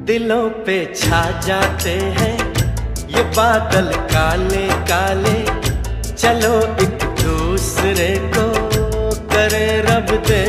दिलों पे छा जाते हैं ये बादल काले काले, चलो एक दूसरे को करे रब दे